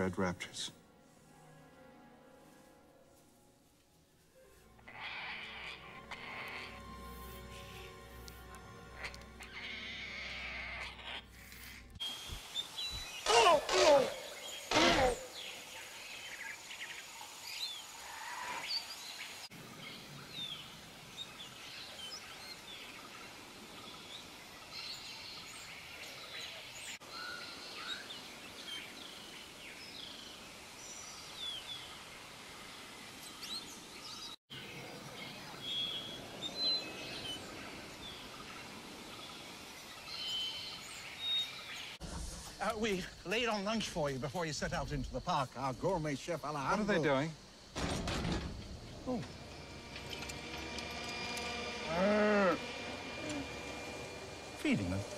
red raptors. We laid on lunch for you before you set out into the park. Our gourmet chef, Alejandro. What are they doing? Oh. Feeding them.